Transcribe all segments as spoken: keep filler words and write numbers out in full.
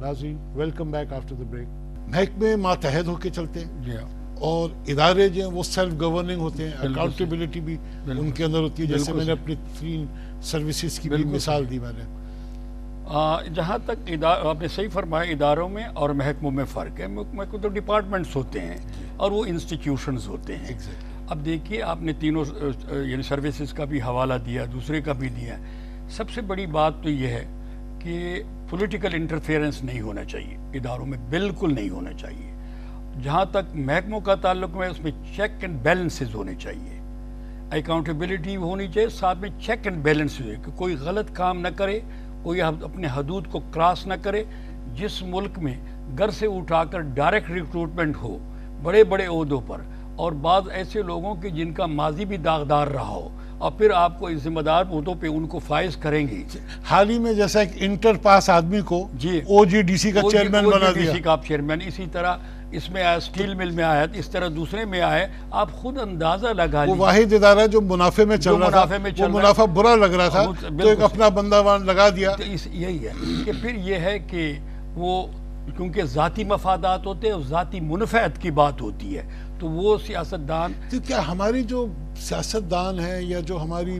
ناظرین welcome back after the break. محکمے ماتحت ہو کے چلتے ہیں جی اور ادارے جو ہیں وہ سیلف گورننگ ہوتے ہیں, اکاؤنٹیبلٹی بھی ان کے اندر ہوتی ہے, جیسے میں نے اپنی تین سروسز کی بھی مثال دی میں نے. جہاں تک آپ نے صحیح فرمایا, اداروں میں اور محکموں میں فرق ہے. محکموں کو تو ڈپارٹمنٹس ہوتے ہیں اور وہ انسٹیٹیوشنز ہوتے ہیں. اب دیکھیے آپ نے تینوں یعنی سروسز کا بھی حوالہ دیا, دوسرے کا بھی دیا. سب سے بڑی بات تو یہ ہے کہ پولیٹیکل انٹرفیئرنس نہیں ہونا چاہیے اداروں میں, بالکل نہیں ہونا چاہیے. جہاں تک محکموں کا تعلق ہے اس میں چیک اینڈ بیلنسز ہونے چاہیے, اکاؤنٹیبلٹی ہونی چاہیے, ساتھ میں چیک اینڈ بیلنس ہوئے کہ کوئی غلط کام نہ کرے, کوئی اپنے حدود کو کراس نہ کرے. جس ملک میں گھر سے اٹھا کر ڈائریکٹ ریکروٹمنٹ ہو بڑے بڑے عہدوں پر, اور بعض ایسے لوگوں کے جن کا ماضی بھی داغدار رہا ہو, اور پھر آپ کو ذمہ دار عہدوں پہ ان کو فائز کریں گے. حال ہی میں جیسا ایک انٹر پاس آدمی کو جی او جی ڈی سی کا چیئرمین بنا دیا, ڈی سی کا آپ چیئرمین, اسی طرح اس میں آیا اسٹیل مل میں آیا, اس طرح دوسرے میں آئے. آپ خود اندازہ لگا وہ واحد ادارہ جو منافع میں چل رہا تھا, وہ منافع برا لگ رہا تھا تو ایک اپنا بندہ وہاں لگا دیا. یہی ہے کہ پھر یہ ہے کہ وہ کیونکہ ذاتی مفادات ہوتے ہیں اور ذاتی منفعت کی بات ہوتی ہے, تو وہ سیاستدان تو کیا ہماری جو سیاستدان ہے یا جو ہماری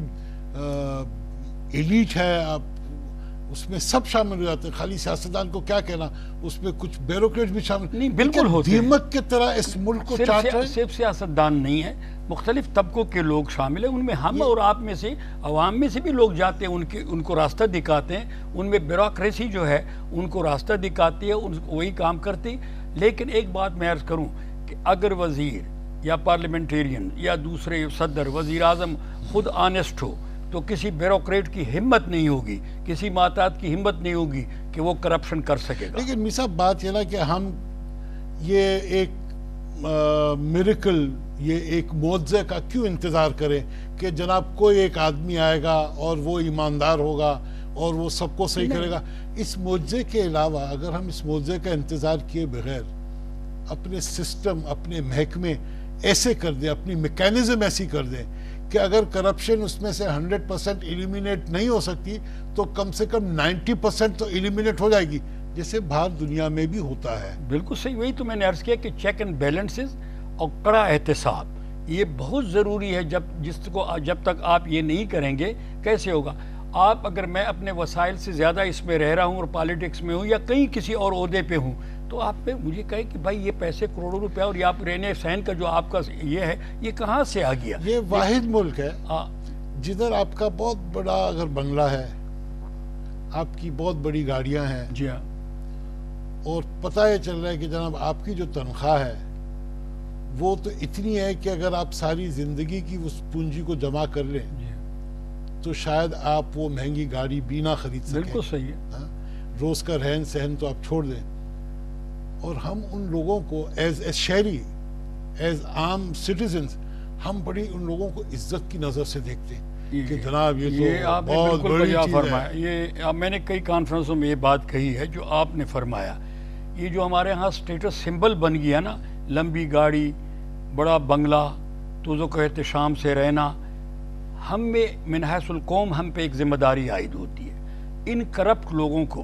ایلیٹ ہے, آپ اس میں سب شامل ہو جاتے ہیں. خالی سیاستدان کو کیا کہنا, اس میں کچھ بیوروکریٹ بھی شامل نہیں, بالکل ہوتے ہیں. دیمک کی طرح اس ملک کو چاٹ رہے ہیں. صرف سیاستدان نہیں ہے, مختلف طبقوں کے لوگ شامل ہیں. ان میں ہم اور آپ میں سے, عوام میں سے بھی لوگ جاتے ہیں, ان کے ان کو راستہ دکھاتے ہیں. ان میں بیوروکریسی جو ہے ان کو راستہ دکھاتی ہے, وہی کام کرتی. لیکن ایک بات میں عرض کروں کہ اگر وزیر یا پارلیمنٹیرین یا دوسرے صدر, وزیر اعظم خود آنیسٹ ہو تو کسی بیوروکریٹ کی ہمت نہیں ہوگی, کسی ماتحت کی ہمت نہیں ہوگی کہ وہ کرپشن کر سکے گا. لیکن میسا بات یہ نا کہ ہم یہ ایک میریکل, یہ ایک معجزے کا کیوں انتظار کریں کہ جناب کوئی ایک آدمی آئے گا اور وہ ایماندار ہوگا اور وہ سب کو صحیح کرے گا. اس معجزے کے علاوہ اگر ہم اس معجزے کا انتظار کیے بغیر اپنے سسٹم, اپنے محکمے ایسے کر دیں, اپنی میکینزم ایسی کر دیں کہ اگر کرپشن اس میں سے ہنڈریڈ پرسنٹ ایلیمینیٹ نہیں ہو سکتی تو کم سے کم نائنٹی پرسنٹ تو ایلیمینیٹ ہو جائے گی, جیسے باہر دنیا میں بھی ہوتا ہے. بالکل صحیح, وہی تو میں نے عرض کیا کہ چیک اینڈ بیلنسز اور کڑا احتساب یہ بہت ضروری ہے. جب جس کو جب تک آپ یہ نہیں کریں گے کیسے ہوگا. آپ اگر میں اپنے وسائل سے زیادہ اس میں رہ رہا ہوں اور پالیٹکس میں ہوں یا کہیں کسی اور عہدے پہ ہوں, تو آپ پہ مجھے کہے کہ بھائی یہ پیسے کروڑوں روپے اور یہ آپ رہنے سہن کا جو آپ کا یہ ہے یہ کہاں سے آ گیا. یہ واحد ملک ہے جدھر آپ کا بہت بڑا اگر بنگلہ ہے, آپ کی بہت بڑی گاڑیاں ہیں, جی ہاں, اور پتہ یہ چل رہا ہے کہ جناب آپ کی جو تنخواہ ہے وہ تو اتنی ہے کہ اگر آپ ساری زندگی کی اس پونجی کو جمع کر لیں تو شاید آپ وہ مہنگی گاڑی بھی نہ خرید سکیں. بالکل صحیح ہے. روز کا رہن سہن تو آپ چھوڑ دیں, اور ہم ان لوگوں کو ایز ایز شہری, ایز عام سٹیزنز, ہم بڑی ان لوگوں کو عزت کی نظر سے دیکھتے ہیں کہ جناب یہ تو بہت بڑی چیز ہے. یہ میں نے کئی کانفرنسوں میں یہ بات کہی ہے جو آپ نے فرمایا. یہ جو ہمارے ہاں سٹیٹس سمبل بن گیا نا, لمبی گاڑی, بڑا بنگلہ, توزو کا احتشام سے رہنا, ہم میں من حیث القوم ہم پہ ایک ذمہ داری عائد ہوتی ہے. ان کرپٹ لوگوں کو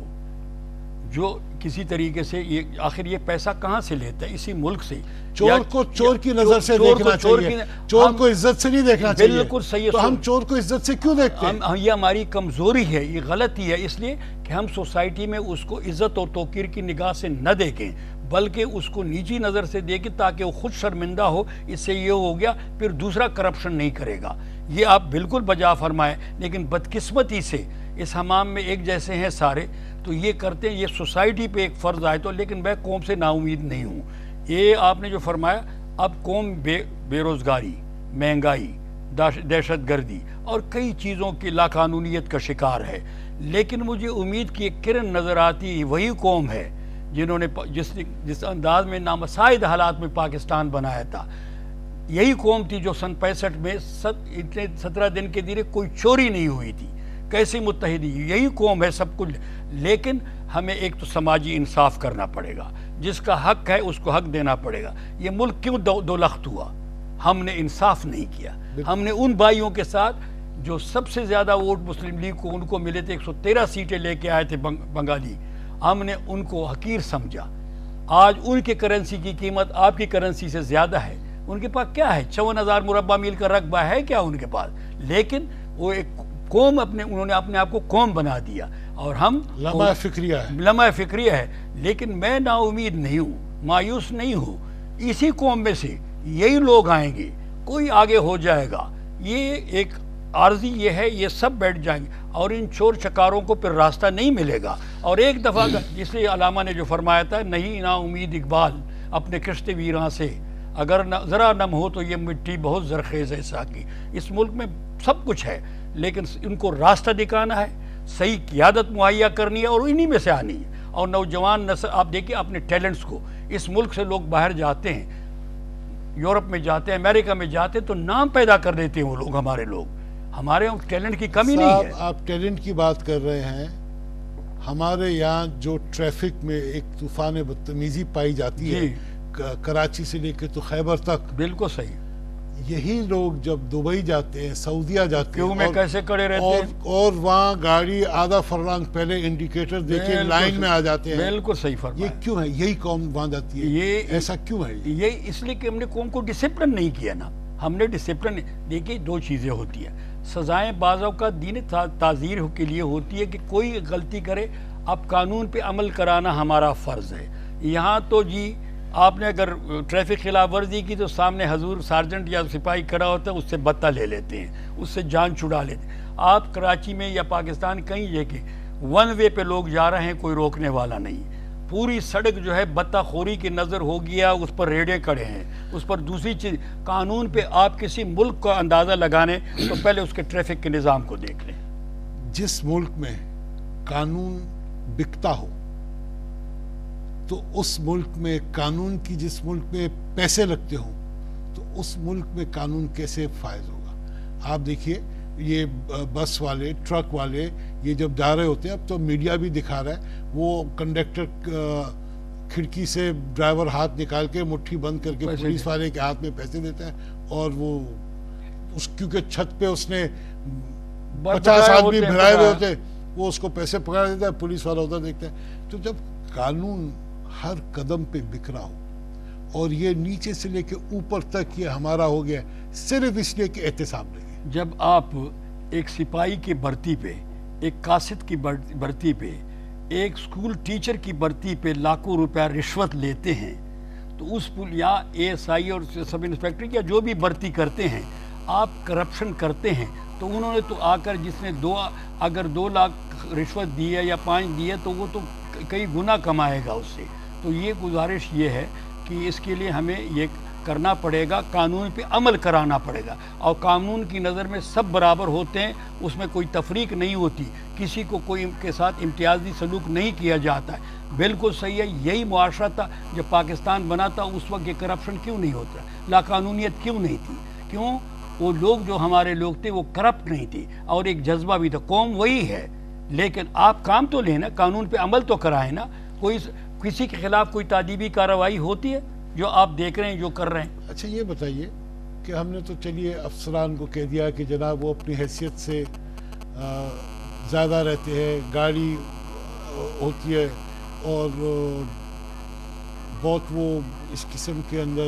جو کسی طریقے سے یہ آخر یہ پیسہ کہاں سے لیتا ہے, اسی ملک سے. چور کو چور کی نظر سے دیکھنا چاہیے, چور کو عزت سے نہیں دیکھنا چاہیے. بالکل صحیح. تو ہم چور کو عزت سے کیوں دیکھتے ہیں؟ یہ ہماری کمزوری ہے, یہ غلطی ہے, اس لیے کہ ہم سوسائٹی میں اس کو عزت اور توقیر کی نگاہ سے نہ دیکھیں بلکہ اس کو نیچی نظر سے دیکھیں تاکہ وہ خود شرمندہ ہو. اس سے یہ ہو گیا پھر دوسرا کرپشن نہیں کرے گا. یہ آپ بالکل بجا فرمائیں. لیکن بدقسمتی سے اس حمام میں ایک جیسے ہیں سارے, تو یہ کرتے ہیں, یہ سوسائٹی پہ ایک فرض آئے تو. لیکن میں قوم سے نا امید نہیں ہوں. یہ آپ نے جو فرمایا, اب قوم بے بے روزگاری, مہنگائی, دہشت گردی اور کئی چیزوں کی لاقانونیت کا شکار ہے. لیکن مجھے امید کی ایک کرن نظر آتی وہی قوم ہے جنہوں نے جس جس انداز میں نامساعد حالات میں پاکستان بنایا تھا. یہی قوم تھی جو سن پینسٹھ میں اتنے سترہ دن کے دیرے کوئی چوری نہیں ہوئی تھی. کیسی متحدی, یہی قوم ہے سب کچھ. لیکن ہمیں ایک تو سماجی انصاف کرنا پڑے گا, جس کا حق ہے اس کو حق دینا پڑے گا. یہ ملک کیوں دو لخت ہوا؟ ہم نے انصاف نہیں کیا. ہم نے ان بھائیوں کے ساتھ جو سب سے زیادہ ووٹ مسلم لیگ کو ان کو ملے تھے, ایک سو تیرہ سیٹیں لے کے آئے تھے بنگالی, ہم نے ان کو حقیر سمجھا. آج ان کے کرنسی کی قیمت آپ کی کرنسی سے زیادہ ہے. ان کے پاس کیا ہے؟ چون ہزار مربع میل کا رقبہ ہے کیا ان کے پاس؟ لیکن وہ ایک قوم اپنے انہوں نے اپنے آپ کو قوم بنا دیا. اور ہم لمحہ فکریہ ہے لمحہ فکریہ ہے. لیکن میں نا امید نہیں ہوں, مایوس نہیں ہوں. اسی قوم میں سے یہی لوگ آئیں گے, کوئی آگے ہو جائے گا. یہ ایک عارضی یہ ہے, یہ سب بیٹھ جائیں گے اور ان چور چکاروں کو پھر راستہ نہیں ملے گا. اور ایک دفعہ جس لیے علامہ نے جو فرمایا تھا, نہیں نا امید اقبال اپنے کشت ویراں سے, اگر ذرا نم ہو تو یہ مٹی بہت زرخیز ہے ساقی. اس ملک میں سب کچھ ہے, لیکن ان کو راستہ دکھانا ہے, صحیح قیادت مہیا کرنی ہے, اور انہی میں سے آنی ہے. اور نوجوان نسل, آپ دیکھیں اپنے ٹیلنٹس کو, اس ملک سے لوگ باہر جاتے ہیں, یورپ میں جاتے ہیں, امریکہ میں جاتے ہیں, تو نام پیدا کر دیتے ہیں وہ لوگ. ہمارے لوگ, ہمارے ٹیلنٹ کی کمی نہیں ہے. آپ ٹیلنٹ کی بات کر رہے ہیں. ہمارے یہاں جو ٹریفک میں ایک طوفان بدتمیزی پائی جاتی ہے, کراچی سے لے کے تو خیبر تک, بالکل صحیح. یہی لوگ جب دبئی جاتے ہیں, سعودیہ جاتے ہیں, کیوں میں کیسے کڑے رہتے ہیں, اور وہاں گاڑی آدھا فرلانگ پہلے انڈیکیٹر دیکھے لائن میں آ جاتے ہیں. بالکل صحیح فرمایا. یہ کیوں ہے؟ یہی قوم وہاں جاتی ہے, یہ ایسا کیوں ہے؟ یہ اس لیے کہ ہم نے قوم کو ڈسپلن نہیں کیا نا. ہم نے ڈسپلن, دیکھیے دو چیزیں ہوتی ہیں. سزائیں بعض اوقات دین تعزیر کے لیے ہوتی ہے کہ کوئی غلطی کرے, اب قانون پہ عمل کرانا ہمارا فرض ہے. یہاں تو جی آپ نے اگر ٹریفک خلاف ورزی کی تو سامنے حضور سارجنٹ یا سپاہی کھڑا ہوتا ہے, اس سے بتہ لے لیتے ہیں, اس سے جان چھڑا لیتے ہیں. آپ کراچی میں یا پاکستان کہیں دیکھیں, ون وے پہ لوگ جا رہے ہیں, کوئی روکنے والا نہیں. پوری سڑک جو ہے بتہ خوری کی نظر ہو گیا, اس پر ریڑے کھڑے ہیں, اس پر دوسری چیز. قانون پہ آپ کسی ملک کا اندازہ لگانے تو پہلے اس کے ٹریفک کے نظام کو دیکھ لیں. جس ملک میں قانون بکتا ہو تو اس ملک میں قانون کی, جس ملک میں پیسے لگتے ہوں تو اس ملک میں قانون کیسے فائز ہوگا؟ آپ دیکھیے یہ بس والے, ٹرک والے, یہ جب جا رہے ہوتے ہیں, اب تو میڈیا بھی دکھا رہا ہے, وہ کنڈکٹر کھڑکی سے ڈرائیور ہاتھ نکال کے مٹھی بند کر کے پولیس والے کے ہاتھ میں پیسے دیتا ہے, اور وہ اس کیونکہ چھت پہ اس نے پچاس آدمی بھرائے ہوئے ہوتے, وہ اس کو پیسے پکڑا دیتا ہے, پولیس والا ادھر دیکھتا ہے. تو جب قانون ہر قدم پہ بکھرا ہو, اور یہ نیچے سے لے کے اوپر تک یہ ہمارا ہو گیا صرف اس لیے کہ احتساب لگے. جب آپ ایک سپاہی کی بھرتی پہ, ایک قاصد کی بھرتی پہ, ایک سکول ٹیچر کی بھرتی پہ لاکھوں روپیہ رشوت لیتے ہیں, تو اس پل یا اے ایس آئی اور سب انسپیکٹر یا جو بھی بھرتی کرتے ہیں, آپ کرپشن کرتے ہیں, تو انہوں نے تو آ کر جس نے دو اگر دو لاکھ رشوت دی ہے یا پانچ دی ہے تو وہ تو کئی گنا کمائے گا اس سے. تو یہ گزارش یہ ہے کہ اس کے لیے ہمیں یہ کرنا پڑے گا, قانون پہ عمل کرانا پڑے گا. اور قانون کی نظر میں سب برابر ہوتے ہیں, اس میں کوئی تفریق نہیں ہوتی, کسی کو کوئی کے ساتھ امتیازی سلوک نہیں کیا جاتا ہے. بالکل صحیح ہے. یہی معاشرہ تھا جب پاکستان بنا تھا, اس وقت یہ کرپشن کیوں نہیں ہوتا, لا قانونیت کیوں نہیں تھی؟ کیوں؟ وہ لوگ جو ہمارے لوگ تھے وہ کرپٹ نہیں تھے, اور ایک جذبہ بھی تھا. قوم وہی ہے, لیکن آپ کام تو لیں نا, قانون پہ عمل تو کرائیں نا. کوئی کسی کے خلاف کوئی تعدیبی کارروائی ہوتی ہے جو آپ دیکھ رہے ہیں جو کر رہے ہیں؟ اچھا یہ بتائیے کہ ہم نے تو چلیے افسران کو کہہ دیا کہ جناب وہ اپنی حیثیت سے زیادہ رہتے ہیں, گاڑی ہوتی ہے, اور بہت وہ اس قسم کے اندر.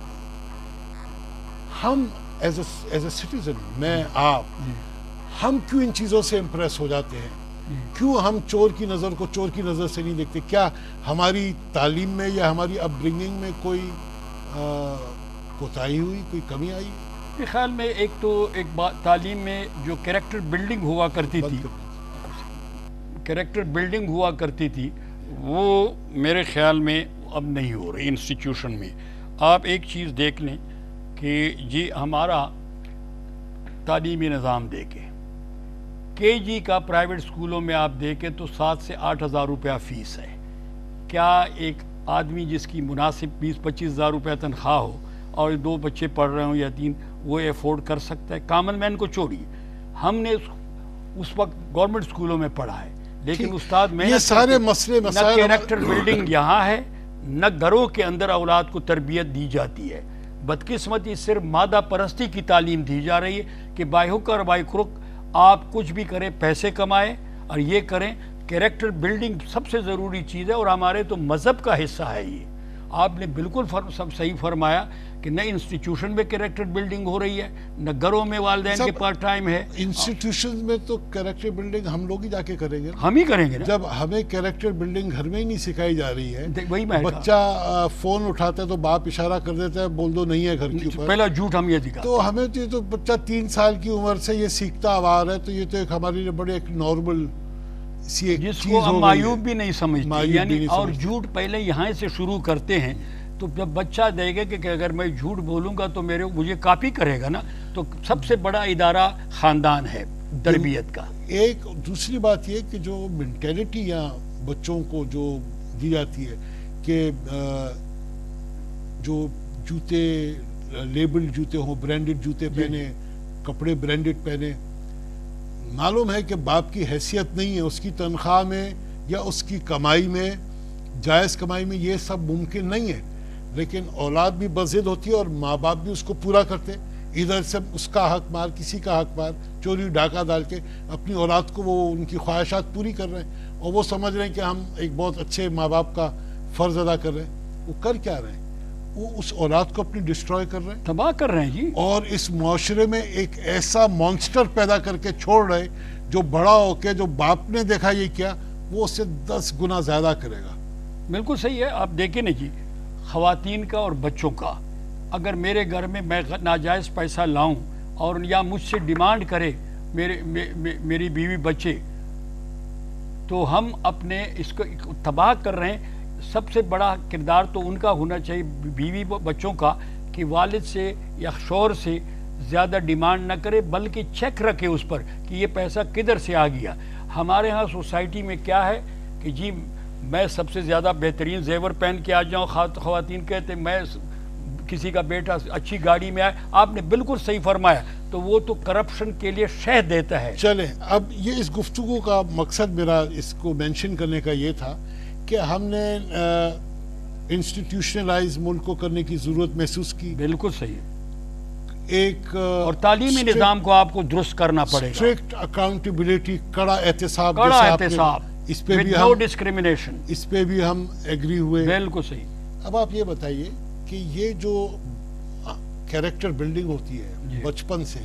ہم as a as a citizen, میں آپ, ہم کیوں ان چیزوں سے امپریس ہو جاتے ہیں؟ کیوں ہم چور کی نظر کو چور کی نظر سے نہیں دیکھتے؟ کیا ہماری تعلیم میں یا ہماری اپ برنگنگ میں کوئی کوتاہی ہوئی, کوئی کمی آئی؟ میرے خیال میں ایک تو ایک بات, تعلیم میں جو کریکٹر بلڈنگ ہوا کرتی تھی, کریکٹر بلڈنگ ہوا کرتی تھی وہ میرے خیال میں اب نہیں ہو رہی انسٹیٹیوشن میں. آپ ایک چیز دیکھ لیں کہ جی ہمارا تعلیمی نظام دیکھیں, کے جی کا پرائیویٹ سکولوں میں آپ دیکھیں تو سات سے آٹھ ہزار روپیہ فیس ہے. کیا ایک آدمی جس کی مناسب بیس پچیس ہزار روپیہ تنخواہ ہو اور دو بچے پڑھ رہے ہوں یا تین, وہ افورڈ کر سکتا ہے؟ کامن مین کو چھوڑیے, ہم نے اس وقت گورنمنٹ سکولوں میں پڑھا ہے, لیکن استاد میں یہ سارے مسئلے نہ کیریکٹر بلڈنگ یہاں ہے, نہ گھروں کے اندر اولاد کو تربیت دی جاتی ہے. بدقسمتی صرف مادہ پرستی کی تعلیم دی جا رہی ہے کہ بائی ہک اور بائی کرک آپ کچھ بھی کریں, پیسے کمائیں اور یہ کریں, کیریکٹر بلڈنگ سب سے ضروری چیز ہے، اور ہمارے تو مذہب کا حصہ ہے یہ. آپ نے بالکل فر, سب صحیح فرمایا کہ نہ انسٹیٹیوشن میں کیریکٹر بلڈنگ ہو رہی ہے، نہ گھروں میں والدین کے پارٹ ٹائم ہے. انسٹیٹیوشن میں تو کیریکٹر بلڈنگ ہم لوگ ہی جا کے کریں گے، ہم ہی کریں گے نا. جب ہمیں کیریکٹر بلڈنگ گھر میں ہی نہیں سکھائی جا رہی ہے. وہی میں بچہ فون اٹھاتا ہے تو باپ اشارہ کر دیتا ہے بول دو نہیں ہے گھر کے اوپر، پہلا جھوٹ ہم یہ دکھا. تو ہمیں تو بچہ تین سال کی عمر سے یہ سیکھتا آ رہا ہے، تو یہ تو ایک ہمارے لیے بڑے ایک نارمل سی ایک جس چیز کو ہو ہم گئی معیوب ہے. بھی نہیں سمجھتے، یعنی اور جھوٹ پہلے یہاں سے شروع کرتے ہیں. تو جب بچہ دے گا کہ اگر میں جھوٹ بولوں گا تو میرے مجھے کاپی کرے گا نا. تو سب سے بڑا ادارہ خاندان ہے تربیت کا. ایک دوسری بات یہ کہ جو مینٹیلٹی یہاں بچوں کو جو دی جاتی ہے کہ جو جوتے لیبل جوتے ہوں، برانڈڈ جوتے پہنے، کپڑے برانڈڈ پہنے، معلوم ہے کہ باپ کی حیثیت نہیں ہے، اس کی تنخواہ میں یا اس کی کمائی میں، جائز کمائی میں یہ سب ممکن نہیں ہے. لیکن اولاد بھی بضد ہوتی ہے اور ماں باپ بھی اس کو پورا کرتے، ادھر سے اس کا حق مار کسی کا حق مار، چوری ڈاکہ ڈال کے اپنی اولاد کو وہ ان کی خواہشات پوری کر رہے ہیں، اور وہ سمجھ رہے ہیں کہ ہم ایک بہت اچھے ماں باپ کا فرض ادا کر رہے ہیں. وہ کر کیا رہے ہیں؟ وہ اس اولاد کو اپنی ڈسٹروائے کر رہے ہیں، تباہ کر رہے ہیں جی. اور اس معاشرے میں ایک ایسا مانسٹر پیدا کر کے چھوڑ رہے جو بڑا ہو کے جو باپ نے دیکھا یہ کیا وہ اس سے دس گنا زیادہ کرے گا. بالکل صحیح ہے. آپ دیکھیں نا جی، خواتین کا اور بچوں کا، اگر میرے گھر میں میں ناجائز پیسہ لاؤں اور یا مجھ سے ڈیمانڈ کرے میرے میری بیوی بچے، تو ہم اپنے اس کو تباہ کر رہے ہیں. سب سے بڑا کردار تو ان کا ہونا چاہیے بیوی بچوں کا کہ والد سے یا شوہر سے زیادہ ڈیمانڈ نہ کرے، بلکہ چیک رکھے اس پر کہ یہ پیسہ کدھر سے آ گیا. ہمارے ہاں سوسائٹی میں کیا ہے کہ جی میں سب سے زیادہ بہترین زیور پہن کے آ جاؤں، خواتین کہتے میں کسی کا بیٹا اچھی گاڑی میں آئے. آپ نے بالکل صحیح فرمایا. تو وہ تو کرپشن کے لیے شہد دیتا ہے. چلیں اب یہ اس گفتگو کا مقصد میرا اس کو مینشن کرنے کا یہ تھا کہ ہم نے انسٹیٹیوشنلائز ملک کو کرنے کی ضرورت محسوس کی. بالکل صحیح. ایک اور تعلیمی نظام کو آپ کو درست کرنا پڑے گا. اسٹرکٹ اکاؤنٹیبلٹی، کڑا احتساب، کڑا احتساب، اس پہ بھی نو ڈسکریمنیشن، اس پہ بھی ہم ایگری ہوئے. بالکل صحیح. اب آپ یہ بتائیے کہ یہ جو کیریکٹر بلڈنگ ہوتی ہے بچپن سے،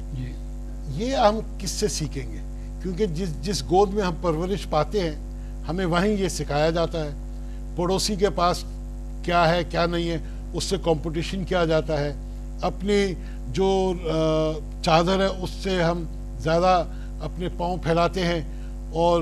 یہ ہم کس سے سیکھیں گے؟ کیونکہ جس جس گود میں ہم پرورش پاتے ہیں ہمیں وہیں یہ سکھایا جاتا ہے. پڑوسی کے پاس کیا ہے کیا نہیں ہے اس سے کمپٹیشن کیا جاتا ہے. اپنی جو چادر ہے اس سے ہم زیادہ اپنے پاؤں پھیلاتے ہیں اور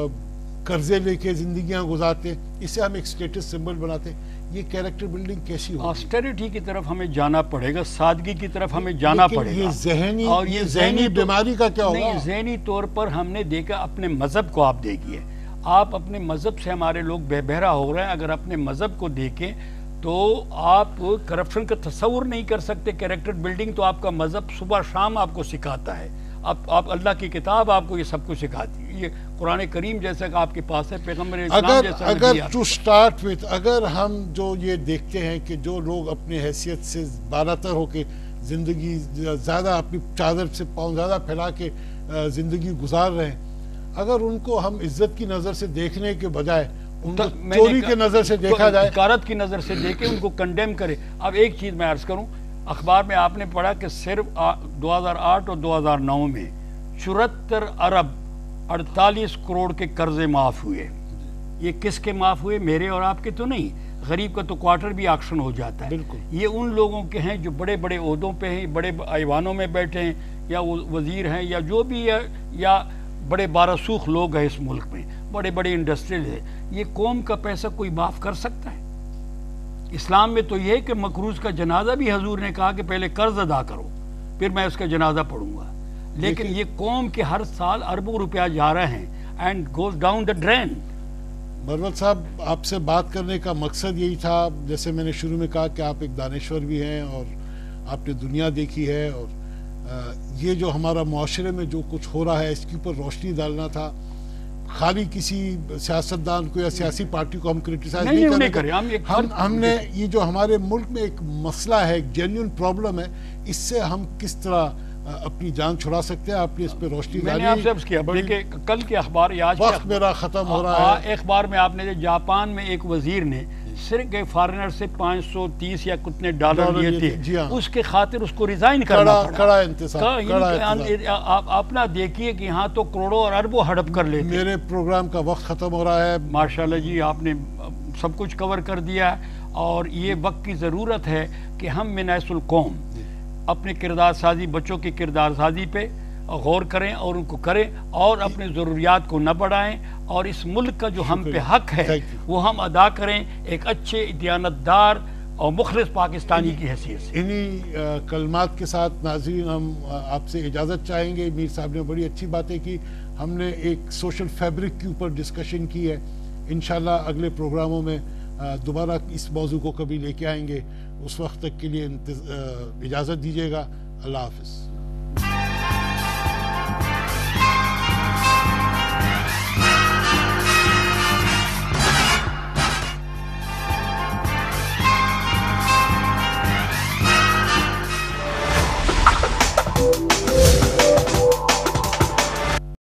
قرضے لے کے زندگیاں گزارتے ہیں. اسے ہم ایک سٹیٹس سمبل بناتے ہیں. یہ کیریکٹر بلڈنگ کیسی ہوگی؟ آسٹیریٹی کی طرف ہمیں جانا پڑے گا، سادگی کی طرف ہمیں جانا پڑے گا. یہ ذہنی اور یہ ذہنی بیماری کا کیا ہوگا؟ نہیں، ذہنی طور پر ہم نے دیکھا اپنے مذہب کو آپ دیکھیے. آپ اپنے مذہب سے ہمارے لوگ بے بہرا ہو رہے ہیں. اگر اپنے مذہب کو دیکھیں تو آپ کرپشن کا تصور نہیں کر سکتے. کیریکٹر بلڈنگ تو آپ کا مذہب صبح شام آپ کو سکھاتا ہے. آپ آپ اللہ کی کتاب آپ کو یہ سب کچھ سکھاتی ہے. یہ قرآن کریم جیسا کہ آپ کے پاس ہے، پیغمبر اسلام جیسا نبی. اگر ٹو سٹارٹ وتھ اگر ہم جو یہ دیکھتے ہیں کہ جو لوگ اپنی حیثیت سے بالاتر ہو کے زندگی زیادہ اپنی چادر سے پاؤں زیادہ پھیلا کے زندگی گزار رہے ہیں، اگر ان کو ہم عزت کی نظر سے دیکھنے کے بجائے ان کو چوری کے نظر سے دیکھا جائے، حقارت کی نظر سے دیکھیں، ان کو کنڈیم کرے. اب ایک چیز میں عرض کروں، اخبار میں آپ نے پڑھا کہ صرف دو ہزار آٹھ اور دو ہزار نو میں چورہتر ارب اڑتالیس کروڑ کے قرضے معاف ہوئے. یہ کس کے معاف ہوئے؟ میرے اور آپ کے تو نہیں. غریب کا تو کوارٹر بھی آکشن ہو جاتا ہے. بالکل. یہ ان لوگوں کے ہیں جو بڑے بڑے عہدوں پہ ہیں، بڑے ایوانوں میں بیٹھے ہیں، یا وہ وزیر ہیں یا جو بھی ہے، یا بڑے بارسوخ لوگ ہیں اس ملک میں، بڑے بڑے انڈسٹریل ہیں. یہ قوم کا پیسہ کوئی معاف کر سکتا ہے؟ اسلام میں تو یہ ہے کہ مقروض کا جنازہ بھی حضور نے کہا کہ پہلے قرض ادا کرو پھر میں اس کا جنازہ پڑھوں گا. لیکن یہ قوم کے ہر سال اربوں روپیہ جا رہے ہیں and goes down the drain. مروت صاحب، آپ سے بات کرنے کا مقصد یہی تھا، جیسے میں نے شروع میں کہا کہ آپ ایک دانشور بھی ہیں اور آپ نے دنیا دیکھی ہے، اور یہ جو ہمارا معاشرے میں جو کچھ ہو رہا ہے اس کے اوپر روشنی ڈالنا تھا. خالی کسی سیاستدان کو یا سیاسی پارٹی کو ہم کرٹیسائز نہیں کریں. ہم ہم نے یہ جو ہمارے ملک میں ایک مسئلہ ہے، ایک جینیون پرابلم ہے، اس سے ہم کس طرح اپنی جان چھڑا سکتے ہیں. آپ نے اس پہ روشنی میں ڈالی. نے آپ سے عرض کیا دیکھیں کل کے اخبار یا آج کے وقت میرا ختم ہو رہا ہے. اخبار میں آپ نے جاپان میں ایک وزیر نے صرف ایک فارنر سے پانچ سو تیس یا کتنے ڈالر لیے تھے, اس کے خاطر اس کو ریزائن کرنا پڑا. کڑا انتظار. آپ نہ دیکھیے کہ یہاں تو کروڑوں اور اربوں ہڑپ کر لیتے. میرے پروگرام کا وقت ختم ہو رہا ہے. ماشاءاللہ جی آپ نے سب کچھ کور کر دیا, اور یہ وقت کی ضرورت ہے کہ ہم منیس القوم اپنے کردار سازی, بچوں کی کردار سازی پہ غور کریں اور ان کو کریں, اور اپنے ضروریات کو نہ بڑھائیں, اور اس ملک کا جو ہم پہ حق ہے وہ ہم ادا کریں ایک اچھے دیانتدار اور مخلص پاکستانی کی حیثیت سے. انہی کلمات کے ساتھ ناظرین ہم آپ سے اجازت چاہیں گے. میر صاحب نے بڑی اچھی باتیں کی. ہم نے ایک سوشل فیبرک کے اوپر ڈسکشن کی ہے. انشاءاللہ اگلے پروگراموں میں دوبارہ اس موضوع کو کبھی لے کے آئیں گے. اس وقت تک کے لیے اجازت دیجیے گا. اللہ حافظ.